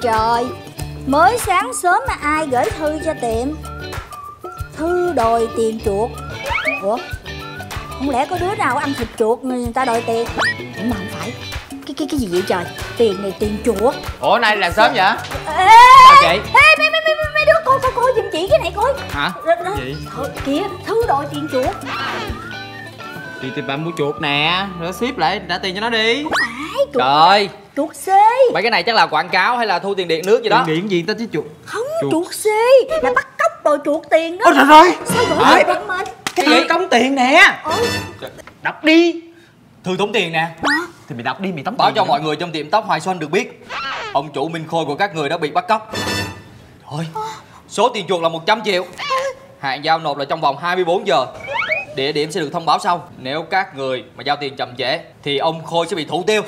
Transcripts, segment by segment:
trời, mới sáng sớm mà ai gửi thư cho tiệm? Thư đòi tiền chuộc. Ủa, không lẽ có đứa nào ăn thịt chuột người ta đòi tiền? Ủa mà không phải. Cái gì vậy trời? Tiền này tiền chuột. Ủa nay là sớm vậy? Ê, chị? Ê, mấy đứa coi giùm chị cái này coi. Hả? Gì? Kìa, thư đòi tiền chuột. Đi tìm bạn mua chuột nè, rồi ship lại trả tiền cho nó đi. Không phải, chuột. Trời, chuột C. mấy cái này chắc là quảng cáo hay là thu tiền điện nước gì đó. Tiền điện gì ta chứ chuột? Không, chuột C là bắt cóc đòi chuột tiền đó. Ôi trời ơi, sao gọi là mình? cái thư tống tiền nè. Đọc đi. Thư tống tiền nè. Thì mày đọc đi, mày tống Báo tiền cho nữa. mọi người trong tiệm tóc Hoài Xuân được biết, ông chủ Minh Khôi của các người đã bị bắt cóc. Thôi, số tiền chuộc là 100 triệu. Hạn giao nộp là trong vòng 24 giờ. Địa điểm sẽ được thông báo sau. Nếu các người mà giao tiền chậm trễ thì ông Khôi sẽ bị thủ tiêu.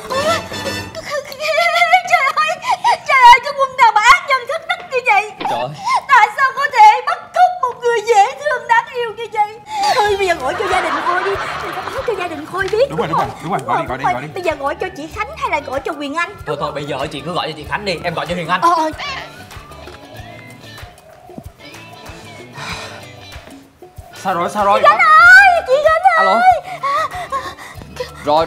Trời ơi, cái quân nào mà ác nhân thất đức như vậy? Trời ơi. Tại sao có thể bắt cóc một người dễ thương đáng yêu như vậy? Thôi bây giờ gọi cho gia đình Khôi đi. Đừng có báo cho gia đình Khôi biết. Đúng rồi, gọi đi. Bây giờ gọi cho chị Khánh hay là gọi cho Huyền Anh? Thôi bây giờ chị cứ gọi cho chị Khánh đi, em gọi cho Huyền Anh. Sao rồi? Chị Khánh ơi, chị Khánh ơi. Alo. Rồi.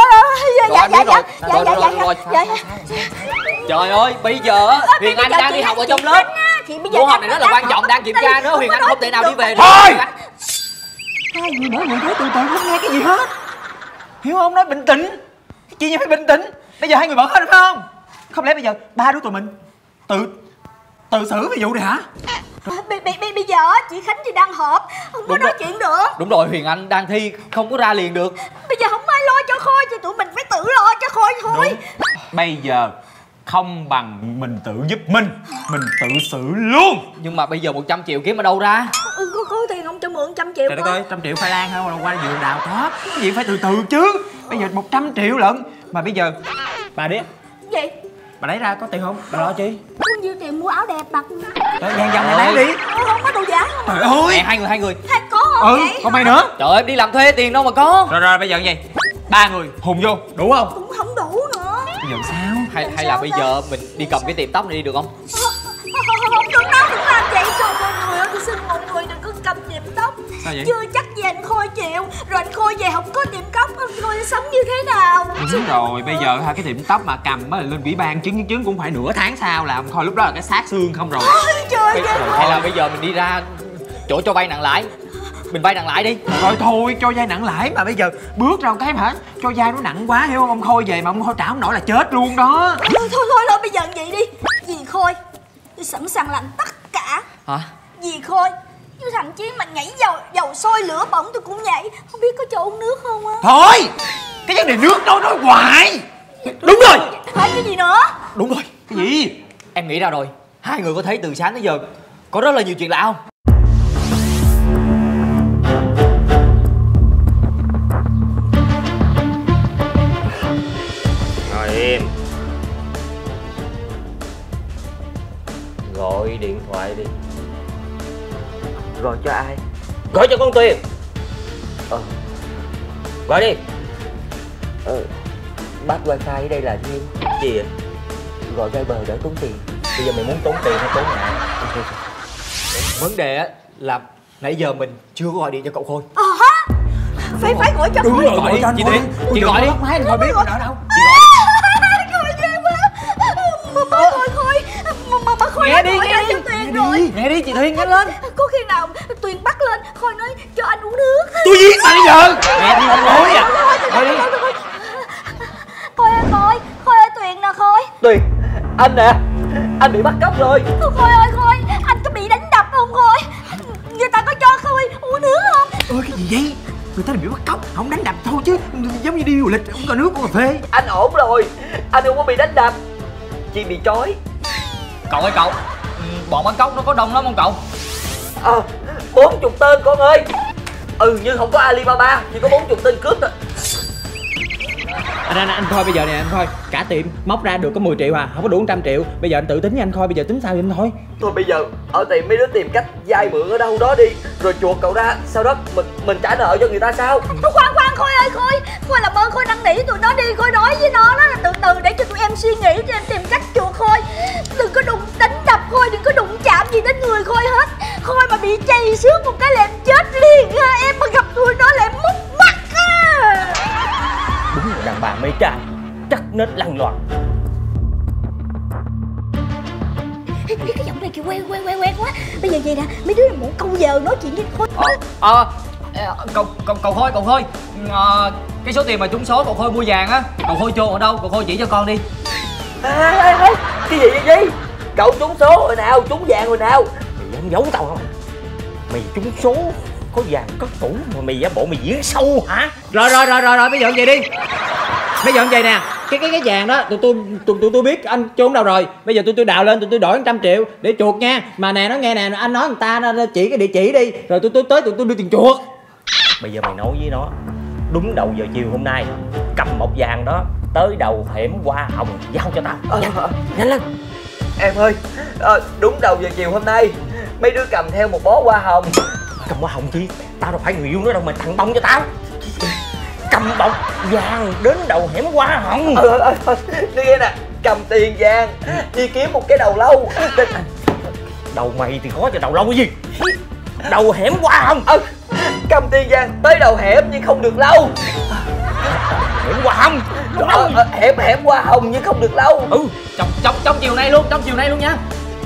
Trời ơi, bây giờ Huyền Anh đang đi học ở trong lớp. Buổi học này rất là quan trọng, đang kiểm tra nữa. Huyền Anh không thể nào đi về được. Thôi! Hai người nói người nói từ từ không nghe cái gì hết. Hiểu không? Nói bình tĩnh. Chị như phải bình tĩnh. Bây giờ hai người bận hết phải không? Không lẽ bây giờ ba đứa tụi mình tự xử về vụ này hả? Bây giờ chị Khánh thì đang họp, không có nói chuyện được. Đúng rồi, Huyền Anh đang thi, không có ra liền được. Bây giờ không ai lo cho Khôi thì tụi mình phải tự lo cho Khôi thôi. Đúng. Bây giờ không bằng mình tự giúp mình tự xử luôn. Nhưng mà bây giờ 100 triệu kiếm ở đâu ra? Có tiền không cho mượn 100 triệu? Trời đất ơi, 100 triệu khoai lang không, qua vườn đào có. Cái gì phải từ từ chứ. Bây giờ 100 triệu lận. Mà bây giờ bà đi. Gì? Bà lấy ra có tiền không? Bà lo chi? Bao nhiêu tiền mua áo đẹp mặc? Trời ơi, vàng này lấy đi. Không có đồ giả không? Trời ơi. Hai người. Có không vậy? Còn mày nữa. Trời ơi, đi làm thuê tiền đâu mà có. Rồi bây giờ như vậy, ba người hùng vô, đủ không? Cũng không đủ nữa. Bây giờ sao? Hay là bây giờ mình đi cầm cái tiệm tóc này đi được không? Không được đâu, đừng làm vậy. Trời ơi, mọi người ơi, tôi xin mọi người đừng có cầm tiệm tóc. Sao vậy? Chưa chắc gì anh Khôi chịu. Rồi anh Khôi về không có tiệm tóc, anh Khôi sẽ sống như thế nào? Đúng rồi, bây giờ hai cái tiệm tóc mà cầm á lên ủy ban chứng cũng phải nửa tháng sau là ông Khôi lúc đó là cái xác xương không rồi. Trời ơi. Hay là bây giờ mình đi ra chỗ cho vay nặng lãi, mình vay nặng lãi đi. Rồi thôi, cho vay nặng lãi mà bây giờ bước ra một cái hả? Cho vay nó nặng quá, hiểu không? Ông Khôi về mà ông Khôi trả không nổi là chết luôn đó. Thôi bây giờ vậy đi. Dì Khôi, tôi sẵn sàng làm tất cả. Hả? Dì Khôi, tôi thậm chí mà nhảy dầu sôi lửa bỏng tôi cũng nhảy. Không biết có cho uống nước không á? Thôi, cái vấn đề nước nói hoài. Đúng rồi. Phải cái gì nữa? Đúng rồi. Cái gì? Em nghĩ ra rồi. Hai người có thấy từ sáng tới giờ có rất là nhiều chuyện lạ không? Ngồi im. Gọi điện thoại đi. Gọi cho ai? Gọi cho con Tuyền. Gọi đi. Bắt wifi ở đây là gì? Gì vậy? Gọi Viber để tốn tiền. Bây giờ mày muốn tốn tiền hay tốn mạng? Vấn đề á là nãy giờ mình chưa có gọi điện cho cậu Khôi. Phải gọi cho Khôi. Gọi đi, chị Tuyền. Chị gọi đi. Máy đừng biết mình ở đâu. Khôi ghê quá. Khôi. Mà Khôi Nghe đi, gọi nghe đi. cho Tuyền rồi. Nghe đi chị Tuyền, nhanh lên. Có khi nào Tuyền bắt lên Khôi nói cho anh uống nước? Tôi giết mày bây giờ. Nghe đi, Thôi à. Thôi đi. Khôi ơi, Tuyền nè Khôi. Tuyền, anh nè. Anh bị bắt cóc rồi. Khôi ơi, anh có bị đánh đập không Khôi? Người ta có cho Khôi uống nước không? Cái gì vậy? Người ta bị bắt cóc, không đánh đập thôi chứ. Giống như đi du lịch, không có nước, có cà phê. Anh ổn rồi. Anh không có bị đánh đập. Chỉ bị trói. Cậu ơi cậu, bọn bắt cóc nó có đông lắm không cậu? 40 tên con ơi. Nhưng không có Alibaba, chỉ có 40 tên cướp thôi. Anh Khôi bây giờ nè anh Khôi, cả tiệm móc ra được có 10 triệu à, không có đủ 100 triệu. Bây giờ anh tự tính với anh Khôi, bây giờ tính sao vậy anh Khôi? Thôi bây giờ ở tiệm mấy đứa tìm cách vay mượn ở đâu đó đi, rồi chuộc cậu ra, sau đó mình trả nợ cho người ta sao? Khoan Khôi ơi, Khôi làm ơn Khôi năn nỉ tụi nó đi. Khôi nói với nó là từ từ để cho tụi em suy nghĩ, cho em tìm cách chuộc Khôi. bị chày xước một cái là em chết liền á. Em mà gặp tụi nó là em mất mặt á. Đúng là đàn bà mê trai, chắc nết lăn loàn. Cái giọng này kìa quen quá. Bây giờ vậy nè, mấy đứa làm một câu giờ nói chuyện với Khôi. Cậu Khôi, cái số tiền mà trúng số cậu Khôi mua vàng á, cậu Khôi chôn ở đâu? Cậu Khôi chỉ cho con đi. Cái gì vậy? Cậu trúng số hồi nào? Trúng vàng hồi nào? Mày dám giấu tao không? Mày trúng số có vàng cất tủ mà mày giả bộ mày diễn sâu hả? Rồi, bây giờ vậy đi. Bây giờ vậy nè, cái vàng đó tụi tôi biết anh trốn đâu rồi. Bây giờ tôi đào lên, tôi đổi 100 triệu để chuộc nha. Mà nè, nó nghe nè, anh nói người ta chỉ cái địa chỉ đi, rồi tôi tới tụi tôi đưa tiền chuộc. Bây giờ mày nói với nó, đúng đầu giờ chiều hôm nay cầm một vàng đó tới đầu hẻm Hoa Hồng giao cho tao. Nhanh lên. Em ơi, đúng đầu giờ chiều hôm nay mấy đứa cầm theo một bó hoa hồng. Cầm hoa hồng chi? Tao đâu phải người yêu nó đâu mà tặng bông cho tao. Cầm bọc vàng đến đầu hẻm Hoa Hồng. Đi nghe nè, cầm tiền vàng đi kiếm một cái đầu lâu. Đầu mày thì khó cho đầu lâu cái gì? Đầu hẻm Hoa Hồng. Cầm tiền vàng tới đầu hẻm nhưng không được lâu. Hẻm Hoa Hồng. Hẻm Hoa Hồng nhưng không được lâu. Trong chiều nay luôn nha.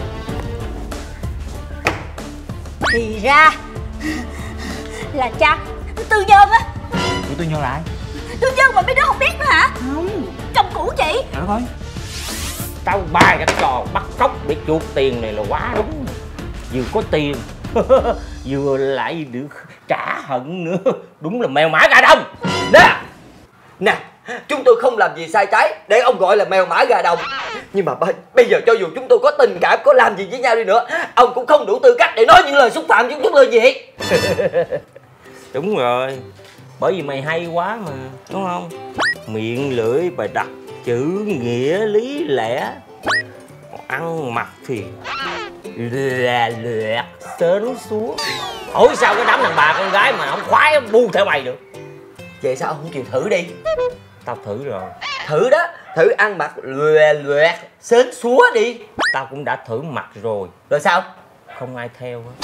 Thì ra là cha Tư Nhân á. Tụi tôi nhớ lại. Tư Nhân mà mấy đứa không biết nữa hả? Không. Chồng cũ chị. Trời ơi. Tao bài cái trò bắt cóc để chuộc tiền này là quá đúng. Vừa có tiền vừa lại được trả hận nữa. Đúng là mèo mã gà đồng. Nè, chúng tôi không làm gì sai trái để ông gọi là mèo mã gà đồng. Nhưng mà bây giờ cho dù chúng tôi có tình cảm, có làm gì với nhau đi nữa, ông cũng không đủ tư cách để nói những lời xúc phạm với chúng tôi gì hết. Đúng rồi, bởi vì mày hay quá mà, đúng không? Miệng lưỡi bài đặt chữ nghĩa lý lẽ, ăn mặc thì là lẹt sến xuống. Hỏi sao cái đám đàn bà con gái mà không khoái bu theo mày được? Vậy sao ông không chịu thử đi? Tao thử rồi. Thử đó, thử ăn mặc loẹt sến súa đi. Tao cũng đã thử mặc rồi. Rồi sao? Không ai theo á.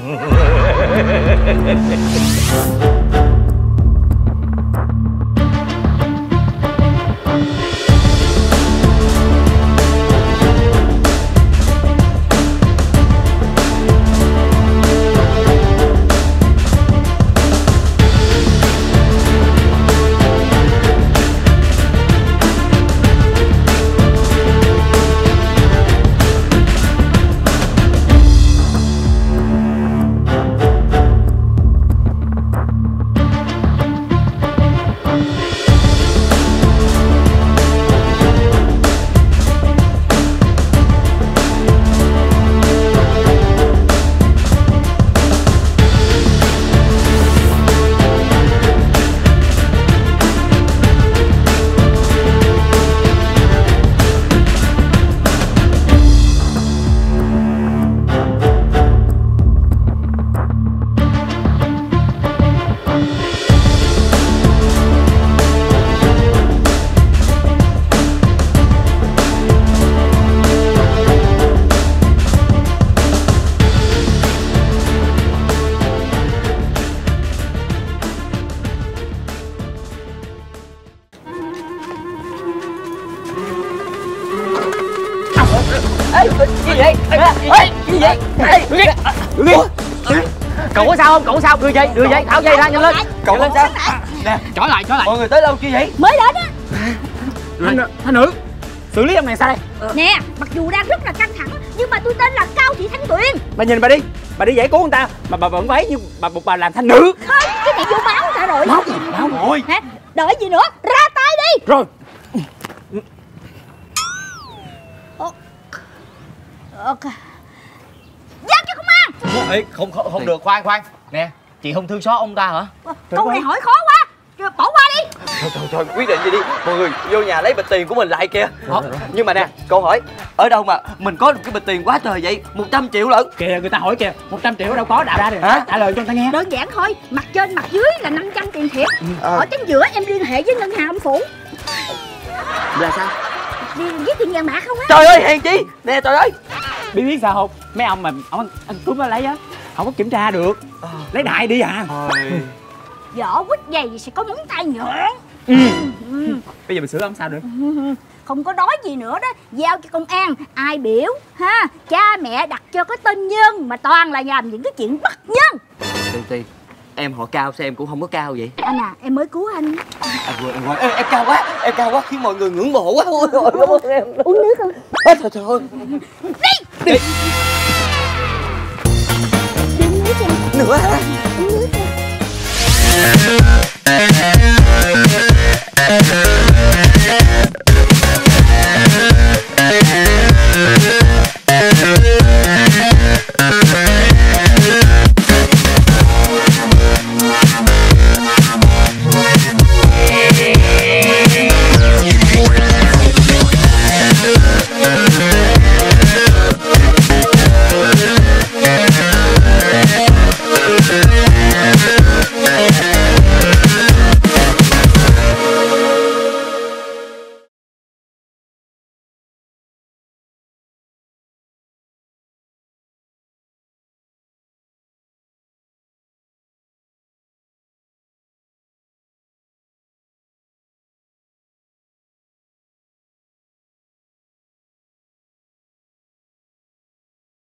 Cậu có sao không? Cậu có sao? Đưa dây, tháo dây ra nhanh lên. Cậu lên sao? Nè, trói lại. Mọi người tới lâu chưa vậy? Mới đến á. Thanh Nữ, xử lý ông này sao đây? Nè, mặc dù đang rất là căng thẳng nhưng mà tôi tên là Cao Thị Thanh Tuyền. Bà nhìn bà đi giải cứu người ta mà bà vẫn váy như bà làm thanh nữ. Thôi, cái này vô máu người ta rồi. Máu rồi. Hả? Đợi gì nữa, ra tay đi. Rồi. Ok. Giao cho công an. Ê, không được, khoan. Nè, chị không thương xót ông ta hả? Câu này hỏi khó quá. Bỏ qua đi. Thôi, quyết định gì đi. Mọi người vô nhà lấy bịch tiền của mình lại kìa. Nhưng mà nè, câu hỏi ở đâu mà mình có được cái bịch tiền quá trời vậy? 100 triệu lận. Kìa, người ta hỏi kìa, 100 triệu đâu có, đào ra rồi. Hả? Trả lời cho người ta nghe. Đơn giản thôi, mặt trên mặt dưới là 500 tiền thiệt. Ở trên giữa em liên hệ với ngân hàng Âm Phủ. Là sao? Đi với tiền vàng mã không á. Trời ơi, hèn chi. Nè trời ơi. Biết sao không? Mấy ông mà anh Tuấn nó lấy á, không có kiểm tra được. Lấy đại đi à. Vỏ quýt dày sẽ có móng tay nhọn. Bây giờ mình sửa không sao được. Không có nói gì nữa đó, giao cho công an ai biểu ha. Cha mẹ đặt cho cái tên Nhân mà toàn là làm những cái chuyện bất nhân. Tiên Tiên, em họ Cao sao em cũng không có cao vậy? Anh à, em mới cứu anh. Em cao quá, em cao quá khiến mọi người ngưỡng mộ quá. Ôi trời, cảm ơn em. Uống nước không? Trời trời ơi. Đi uống nước em. Nữa hả? Uống nước em.